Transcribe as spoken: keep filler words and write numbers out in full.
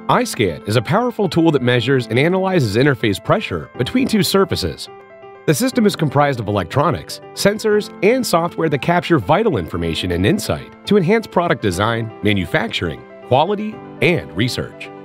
iScan is a powerful tool that measures and analyzes interface pressure between two surfaces. The system is comprised of electronics, sensors, and software that capture vital information and insight to enhance product design, manufacturing, quality, and research.